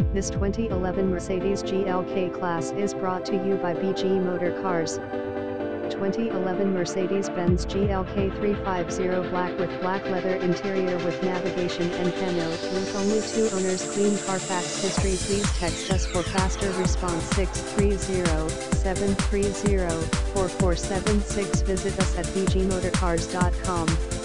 This 2011 Mercedes GLK-Class is brought to you by BG Motor Cars. 2011 Mercedes-Benz GLK-350 black with black leather interior with navigation and pano, with only 2 owners. Clean Carfax history. Please text us for faster response. 630-730-4476. Visit us at bgmotorcars.com.